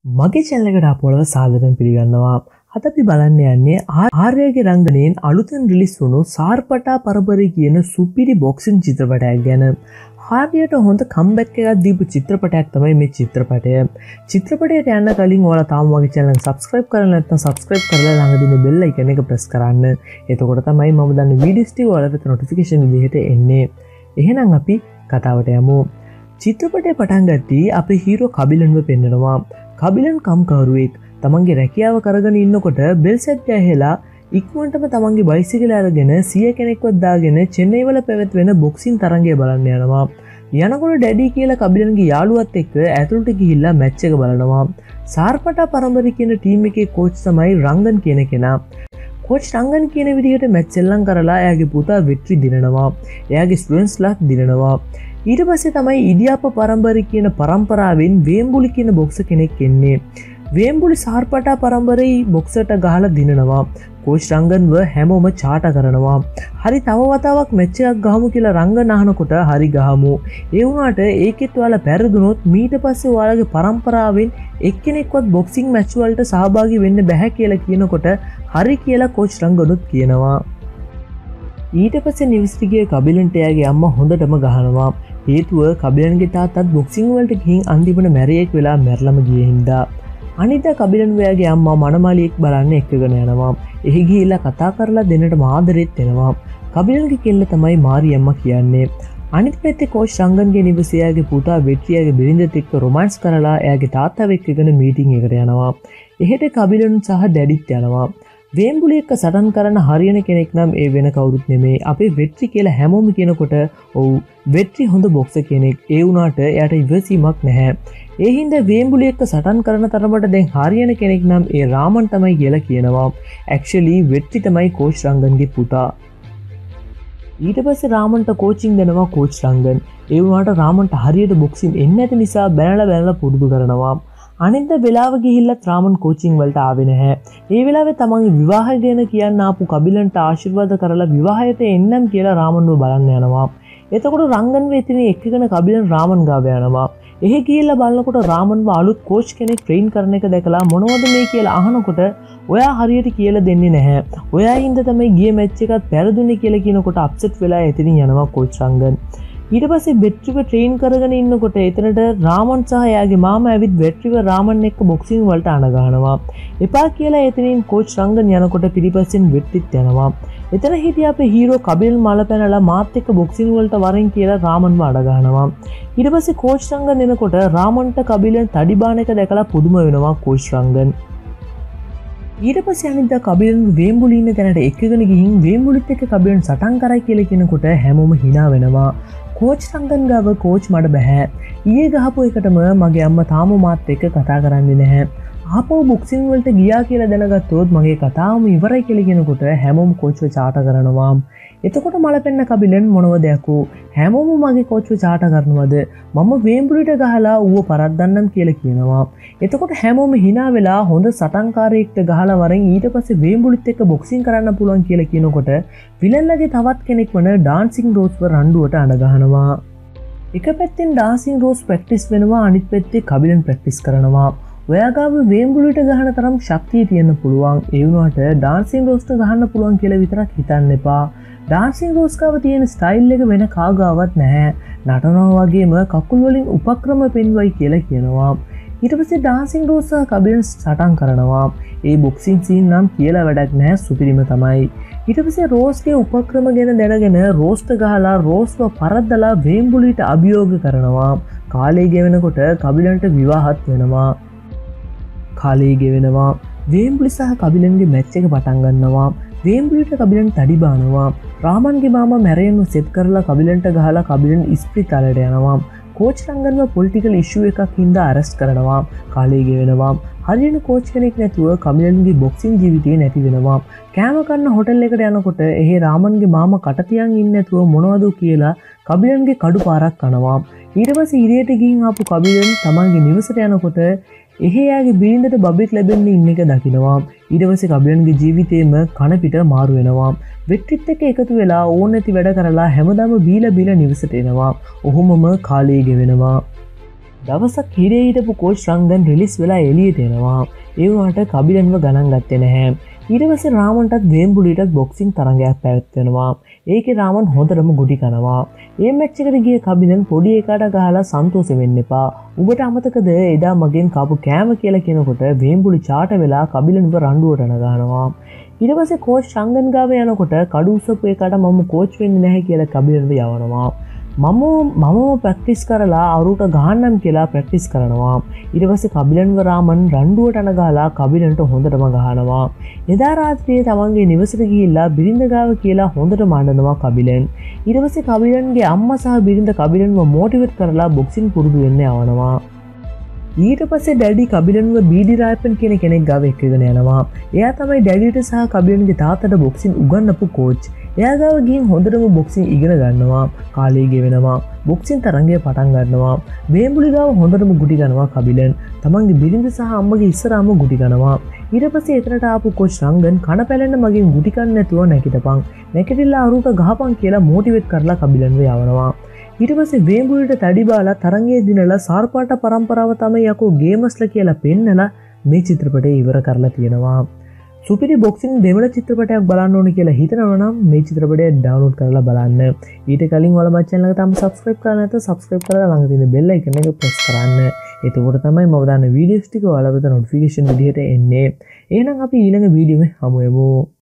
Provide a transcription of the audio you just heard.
මගේ channel එකට අපවලව සාදරයෙන් පිළිගන්නවා. අද අපි බලන්න යන්නේ ආර්යගේ රංගනයෙන් අලුතෙන් රිලීස් වුණු සාර්පටා පරපරේ කියන සුපිරි බොක්සින් චිත්‍රපටයක් ගැන. හරියට හොඳ කම්බැක් එකක් දීපු චිත්‍රපටයක් තමයි මේ චිත්‍රපටය. චිත්‍රපටයට යන්න කලින් ඔයාලා තාම මගේ channel එක subscribe කරලා නැත්නම් subscribe කරලා ළඟ දින bell icon එක press කරන්න. එතකොට තමයි මම දාන videos ටික ඔයාලට notification විදිහට එන්නේ. එහෙනම් අපි කතාවට යමු. චිත්‍රපටය පටන් ගත්තී අපේ හීරෝ කබිලන්ව පෙන්නනවා. කබිලන් කම්කරුවෙක් තමන්ගේ රැකියාව කරගෙන ඉන්නකොට බෙල් සෙට් ගහලා ඉක්මනටම තමන්ගේ බයිසිකල අරගෙන 100 කෙනෙක්වත් දාගෙන චෙන්නයි වල පැවැත්වෙන බොක්සින් තරඟය බලන්න යනවා. යනකොට ඩැඩි කියලා කබිලන්ගේ යාළුවත් එක්ක ඇතුළට ගිහිල්ලා මැච් එක බලනවා. සාර්පටා පරම්පරේ කියන ටීම් එකේ කෝච් තමයි රංගන් කියන කෙනා. කෝච් රංගන් කියන විදිහට මැච් සෙල්ලම් කරලා එයාගේ පුතා වෙට්‍රි දිනනවා. එයාගේ ස්ටුඩන්ට්ස්ලාත් දිනනවා. ඊට පස්සේ තමයි ඉඩියාප පරම්පරේ කියන පරම්පරාවෙන් වේම්බුලි කියන බොක්සර් කෙනෙක් එන්නේ. වේම්බුලි සාර්පටා පරම්පරේ බොක්සර්ට ගහලා දිනනවා. කෝච් රංගන්ව හැමෝම චාට කරනවා. හරි තව වතාවක් මැච් එකක් ගහමු කියලා රංගන් අහනකොට හරි ගහමු. ඒ වුණාට ඒකෙත් ඔයාලා පෙරදුනොත් ඊට පස්සේ ඔයාලගේ පරම්පරාවෙන් එක්කෙනෙක්වත් බොක්සිං මැච් වලට සහභාගී වෙන්න බැහැ කියලා කියනකොට හරි කියලා කෝච් රංගනුත් කියනවා. ඊට පස්සේ නිවිස්ටිගේ කබිලන්ට එයාගේ අම්මා හොඳටම ගහනවා. හේතුව කබිලන්ගේ තාත්තත් බොක්සිං වලට ගිහින් අන්තිමට මැරියෙක් වෙලා මැරලම ගියේ හින්දා. අනිදා කබිලන් ඔයාගේ අම්මා මනමාලියෙක් බලන්න එක්කගෙන යනවා. එහි ගිහිල්ලා කතා කරලා දෙන්නට ආදරෙත් එනවා. කබිලන්ගේ කෙල්ල තමයි මාරියම්මා කියන්නේ. අනිත් පැත්තේ කෝච් රංගන්ගේ නිවසේ එයාගේ පුතා වෙට්රියාගේ බිරිඳත් එක්ක රොමැන්ස් කරලා එයාගේ තාත්තව එක්කගෙන මීටින් එකට යනවා. එහෙට කබිලන් සහ ඩැඩිත් යනවා. වේම්බුලි එක්ක සටන් කරන්න හරියන කෙනෙක් නම් ඒ වෙන කවුරුත් නෙමෙයි. අපේ වෙට්‍රි කියලා හැමෝම කියනකොට ඔව් වෙට්‍රි හොඳ බොක්සර් කෙනෙක්. ඒ වුණාට එයාට ඉවසීමක් නැහැ. ඒ හින්දා වේම්බුලි එක්ක සටන් කරන තරමට දැන් හරියන කෙනෙක් නම් ඒ රාමන් තමයි කියලා කියනවා. ඇක්චුලි වෙට්‍රි තමයි කෝච් රංගන්ගේ පුතා. ඊට පස්සේ රාමන්ට කෝචින් දෙනවා කෝච් රංගන්. ඒ වුණාට රාමන්ට හරියට බොක්සින් එන්නේ නැති නිසා බැනලා පුරුදු කරනවා. අනිද්ද වෙලාව ගිහිල්ලත් රාමන් කෝචින් වලට ආවේ නැහැ. ඒ වෙලාවේ තමන්ගේ විවාහය ගැන කියන්න ආපු කබිලන්ට ආශිර්වාද කරලා විවාහයට එන්නම් කියලා රාමන්ව බලන්න යනවා. එතකොට රංගන් වෙතින එක්කගෙන කබිලන් රාමන් ගාව යනවා. එහෙ ගිහිල්ලා බලනකොට රාමන්ව අලුත් කෝච් කෙනෙක් ට්‍රේන් කරන එක දැකලා මොනවද මේ කියලා අහනකොට ඔයා හරියට කියලා දෙන්නේ නැහැ. ඔයා හින්දා තමයි ගිය මැච් එකත් පෙරදුනේ කියලා කියනකොට අප්සෙට් වෙලා එතනින් යනවා කෝච් රංගන්. ඊට පස්සේ වෙට්‍රිව ට්‍රේන් කරගෙන ඉන්නකොට එතනට රාමන් සහ එයාගේ මාමා ඇවිත් වෙට්‍රිව රාමන් එක්ක බොක්සිං වලට අණ ගන්නවා. එපා කියලා එතනින් කෝච් රංගන් යනකොට පිටිපස්සෙන් වෙට්‍රිත් යනවා. එතන හිටිය අපේ හීරෝ කබිල් මල පැනලා මාත් එක්ක බොක්සිං වලට වරෙන් කියලා රාමන්ව අඩ ගන්නවා. ඊට පස්සේ කෝච් රංගන් එනකොට රාමන්ට කබිලෙන් තඩි බාන එක දැකලා පුදුම වෙනවා කෝච් රංගන්. ඊට පස්සේ අනිද්දා කබිලන් වේම්බුලි ඉන්න තැනට එක්කගෙන ගිහින් වේම්බුලිත් එක්ක කබිලන් සටන් කරයි කියලා කියනකොට හැමෝම hina වෙනවා. කෝච් රංගන් ගාව කෝච් මට බෑ. ඊයේ ගහපු එකටම මගේ අම්මා තාම මාත් එක්ක කතා කරන්නේ නැහැ. ආපහු බොක්සිං වලට ගියා කියලා දැනගත්තොත් මගේ කතාවම ඉවරයි කියලා කියනකොට හැමෝම කෝච්ව චාට කරනවා. එතකොට මලපෙන්න කබිලන් මොනවද යකෝ හැමෝම මගේ කෝච්ව චාට කරනවද? මම වේම්බුලිට ගහලා ඌව පරද්දන්නම් කියලා කියනවා. එතකොට හැමෝම hina වෙලා හොඳ සටන්කාරයෙක්ට ගහලා වරෙන් ඊට පස්සේ වේම්බුලිත් එක්ක බොක්සිං කරන්න පුළුවන් කියලා කියනකොට විලන්ලගේ තවත් කෙනෙක් වන ඩාන්සිං රෝස්ව රණ්ඩුවට අඬ ගහනවා. එක පැත්තෙන් ඩාන්සිං රෝස් ප්‍රැක්ටිස් වෙනවා අනිත් පැත්තේ කබිලන් ප්‍රැක්ටිස් කරනවා. ඔයාගාව වේම්බුලිට ගහන තරම් ශක්තිය තියෙන්න පුළුවන්. ඒ වුණාට ඩාන්සිං රෝස්ට ගහන්න පුළුවන් කියලා විතරක් හිතන්න එපා. ඩාන්සිං රෝස් ගාව තියෙන ස්ටයිල් එක වෙන කාගාවත් නැහැ. නටනවා වගේම කකුල් වලින් උපක්‍රම පෙන්වයි කියලා කියනවා. ඊට පස්සේ ඩාන්සිං රෝස් සහ කබිලන් සටන් කරනවා. ඒ බොක්සිං සීන් නම් කියලා වැඩක් නැහැ සුපිරිම තමයි. ඊට පස්සේ රෝස්ගේ උපක්‍රම ගැන දැනගෙන රෝස්ට ගහලා රෝස්ව පරද්දලා වේම්බුලිට අභියෝග කරනවා. කාලය ගෙවෙනකොට කබිලන්ට විවාහත් වෙනවා. කාලේ ගෙවෙනවා. වේම්බුලි සහ කබිලන්ගේ මැච් එක පටන් ගන්නවා. වේම්බුලිට කබිලන් තඩි බානවා. රාමන්ගේ මාමා මැරෙන්න සෙට් කරලා කබිලන්ට ගහලා කබිලන් ඉස්පිරිතාලයට යනවා. කෝච් රංගන්ව පොලිටිකල් ඉෂුව එකක් හින්දා අරෙස්ට් කරනවා. කාලේ ගෙවෙනවා. හරියන කෝච් කෙනෙක් නැතුව කබිලන්ගේ බොක්සිං ජීවිතේ නැති වෙනවා. කෑම කන්න හොටල් එකට යනකොට එහි රාමන්ගේ මාමා කට තියන් ඉන්නේ නැතුව මොනවද කියලා කබිලන්ගේ කඩු පාරක් කනවා. ඊට පස්සේ ඉරියට ගිහින් ආපු කබිලන් තමන්ගේ නිවසට යනකොට එහේ යාගේ බිරිඳට බබෙක් ලැබෙන්න ඉන්න එක දකිනවා. ඊට පස්සේ කබිලන්ගේ ජීවිතේම කන පිට මාරු වෙනවා. වෙට්‍රිත් එක්ක එකතු වෙලා ඕන නැති වැඩ කරලා හැමදාම බීලා නිවසට එනවා. ඔහොමම කාලය ගෙවෙනවා. දවසක් හිරේ හිටපු කෝච් රංගන් රිලිස් වෙලා එළියට එනවා. ඒ වුණාට කබිලන්ව ගණන් ගත්තේ නැහැ. ඊට පස්සේ රාමන්ටත් වේම්බුලිටත් බොක්සිං තරඟයක් පැවැත්වෙනවා. ඒකේ රාමන් හොඳටම ගුටි කනවා. ඒ මැච් එකට ගිය කබිලන් පොඩි එකාට ගහලා සන්තෝෂ වෙන්න එපා. උඹට අමතකද එදා මගෙන් කාපු කෑම කියලා කියනකොට වේම්බුලි චාට වෙලා කබිලන්ව රණ්ඩුවට නගනවා. ඊට පස්සේ කෝච් රංගන් ගාව යනකොට කඩු උස්සපු එකාට මම කෝච් වෙන්නේ නැහැ කියලා කබිලන්ව යවනවා. මම ප්‍රැක්ටිස් කරලා අවුරුට ගහන්නම් කියලා ප්‍රැක්ටිස් කරනවා. ඊට පස්සේ කබිලන්ව රාමන් රණ්ඩුවට අනගාලා කබිලන්ට හොඳටම ගහනවා. එදා රාත්‍රියේ තමන්ගේ නිවසට ගිහිල්ලා බිරිඳ ගාව කියලා හොඳට මඬනවා කබිලන්. ඊට පස්සේ කබිලන්ගේ අම්මා සහ බිරිඳ කබිලන්ව මොටිවේට් කරලා බොක්සින් පුරුදු වෙන්න යවනවා. ඊට පස්සේ ඩැඩි කබිලන්ව බීඩි රායපන් කියන කෙනෙක් ගාව එක්කගෙන යනවා. එයා තමයි ඩැඩිට සහ කබිලන්ගේ තාත්තට බොක්සින් උගන්වපු කෝච්. එයා ගාව ගිහින් හොඳටම බොක්සින් ඉගෙන ගන්නවා. කාලය ගෙවෙනවා. බොක්සින් තරඟය පටන් ගන්නවා. වේම්බුලි ගාව හොඳටම ගුටි ගන්නවා කබිලන්. තමන්ගේ බිරිඳ සහ අම්මගේ ඉස්සරහම ගුටි ගන්නවා. ඊට පස්සේ එතනට ආපු කෝච් රංගන් කන පැලෙන්න මගෙන් ගුටි කන්න නැතුව නැගිටපන්. නැගිටලා අරුට ගහපන් කියලා මොටිවේට් කරලා කබිලන්ව යවනවා. ඊට පස්සේ වේම්බුලිට තඩි බාලා තරංගයේ දිනලා සාර්පාට පරම්පරාව තමයි යකෝ ගේමස්ලා කියලා පෙන්නලා මේ චිත්‍රපටය ඉවර කරලා තියෙනවා. සුපිරි බොක්සින් දෙවන චිත්‍රපටයක් බලන්න ඕන කියලා හිතනවා නම් මේ චිත්‍රපටය ඩවුන්ලෝඩ් කරලා බලන්න. ඊට කලින් ඔයාලා මගේ channel එකට තාම subscribe කරලා නැත්නම් subscribe කරලා ළඟ තියෙන bell icon එක press කරන්න. එතකොට තමයි මම දාන වීඩියෝස් ටික ඔයාලට notification විදිහට එන්නේ. එහෙනම් අපි ඊළඟ වීඩියෝ එකේ හමු වෙමු.